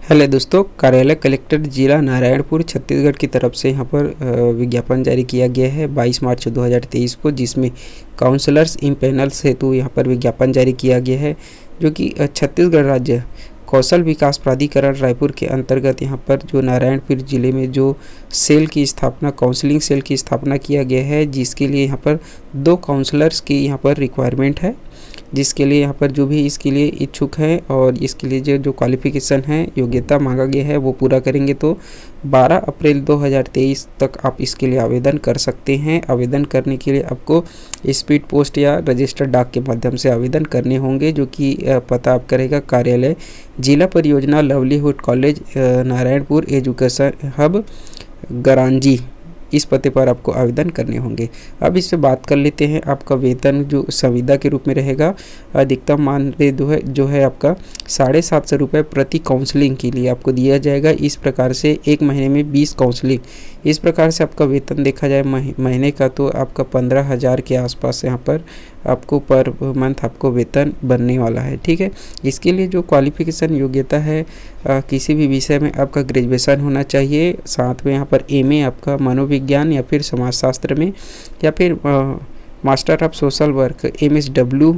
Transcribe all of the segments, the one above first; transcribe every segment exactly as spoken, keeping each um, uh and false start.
Hello दोस्तों, कार्यालय collector जिला नारायणपुर छत्तीसगढ़ की तरफ से यहाँ पर विज्ञापन जारी किया गया है बाईस मार्च दो हज़ार तेईस को, जिसमें काउंसलर्स इम्पैनल्स हेतु यहाँ पर विज्ञापन जारी किया गया है, जो कि छत्तीसगढ़ राज्य कौशल विकास प्राधिकरण रायपुर के अंतर्गत यहाँ पर जो नारायणपुर जिले में जो सेल की स्थापना काउंसलिंग सेल की स्थापना किया गया है, जिसके लिए यहाँ पर दो काउंसलर्स की यहाँ पर रिक्वायरमेंट है, जिसके लिए यहाँ पर जो भी इसके लिए इच्छुक हैं और इसके लिए जो जो क्वालिफ़िकेशन है, योग्यता मांगा गया है, वो पूरा करेंगे तो बारह अप्रैल दो हज़ार तेईस तक आप इसके लिए आवेदन कर सकते हैं। आवेदन करने के लिए आपको स्पीड पोस्ट या रजिस्टर्ड डाक के माध्यम से आवेदन करने होंगे, जो कि पता आप करेगा कार्यालय जिला परियोजना livelihood college Narayanpur education hub Garanji, इस पते पर आपको आवेदन करने होंगे। अब इससे बात कर लेते हैं। आपका वेतन जो संविदा के रूप में रहेगा, अधिकतम मानदेय जो है जो है आपका साढ़े सात सौ रुपये प्रति काउंसलिंग के लिए आपको दिया जाएगा। इस प्रकार से एक महीने में बीस काउंसलिंग, इस प्रकार से आपका वेतन देखा जाए महीने का तो आपका पंद्रह हज़ार के आसपास यहाँ पर आपको पर मंथ आपको वेतन बनने वाला है। ठीक है, इसके लिए जो क्वालिफ़िकेशन योग्यता है, आ, किसी भी विषय में आपका ग्रेजुएशन होना चाहिए, साथ में यहाँ पर एमए आपका मनोविज्ञान या फिर समाजशास्त्र में, या फिर आ, master of social work M S W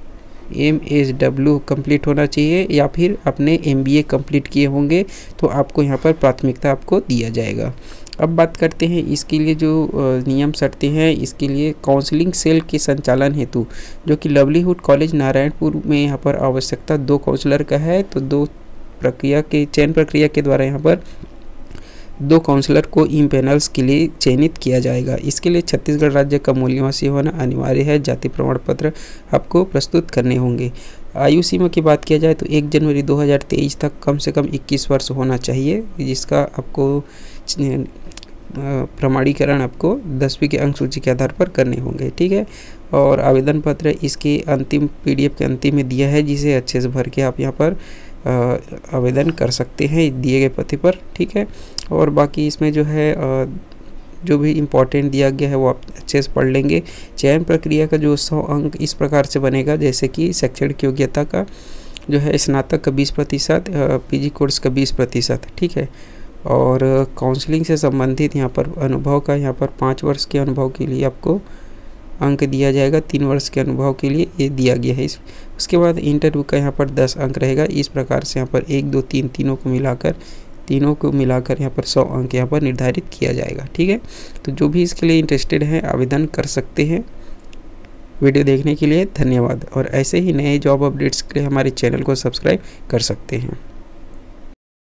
M S W complete होना चाहिए, या फिर अपने एम बी ए कम्प्लीट किए होंगे तो आपको यहाँ पर प्राथमिकता आपको दिया जाएगा। अब बात करते हैं इसके लिए जो नियम शर्तें हैं। इसके लिए काउंसलिंग सेल के संचालन हेतु जो कि लवलीहुड कॉलेज नारायणपुर में यहाँ पर आवश्यकता दो काउंसलर का है, तो दो प्रक्रिया के चयन प्रक्रिया के द्वारा यहाँ पर दो काउंसलर को इम्पैनल्स के लिए चयनित किया जाएगा। इसके लिए छत्तीसगढ़ राज्य का मूल निवासी होना अनिवार्य है। जाति प्रमाण पत्र आपको प्रस्तुत करने होंगे। आयु सीमा की बात किया जाए तो एक जनवरी दो हज़ार तेईस तक कम से कम इक्कीस वर्ष होना चाहिए, जिसका आपको प्रमाणीकरण आपको दसवीं के अंक सूची के आधार पर करने होंगे। ठीक है, और आवेदन पत्र इसके अंतिम पीडीएफ के अंतिम में दिया है, जिसे अच्छे से भर के आप यहाँ पर आवेदन कर सकते हैं दिए गए पते पर। ठीक है, और बाकी इसमें जो है जो भी इम्पोर्टेंट दिया गया है वो आप अच्छे से पढ़ लेंगे। चयन प्रक्रिया का जो सौ अंक इस प्रकार से बनेगा, जैसे कि शैक्षणिक योग्यता का जो है स्नातक का बीस प्रतिशत, पीजी कोर्स का बीस प्रतिशत। ठीक है, और काउंसलिंग से संबंधित यहाँ पर अनुभव का यहाँ पर पाँच वर्ष के अनुभव के लिए आपको अंक दिया जाएगा, तीन वर्ष के अनुभव के लिए ये दिया गया है। इस उसके बाद इंटरव्यू का यहाँ पर दस अंक रहेगा। इस प्रकार से यहाँ पर एक दो तीन तीनों को मिलाकर तीनों को मिलाकर यहाँ पर सौ अंक यहाँ पर निर्धारित किया जाएगा। ठीक है, तो जो भी इसके लिए इंटरेस्टेड हैं आवेदन कर सकते हैं। वीडियो देखने के लिए धन्यवाद, और ऐसे ही नए जॉब अपडेट्स के लिए हमारे चैनल को सब्सक्राइब कर सकते हैं।